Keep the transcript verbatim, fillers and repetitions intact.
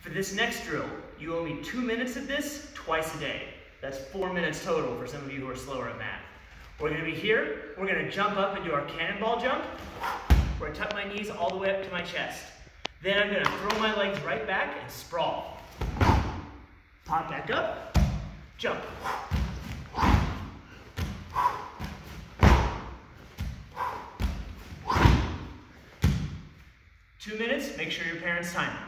For this next drill, you owe me two minutes of this twice a day. That's four minutes total for some of you who are slower at math. We're gonna be here, we're gonna jump up and do our cannonball jump, where I tuck my knees all the way up to my chest. Then I'm gonna throw my legs right back and sprawl. Pop back up, jump. Two minutes, make sure your parents time it.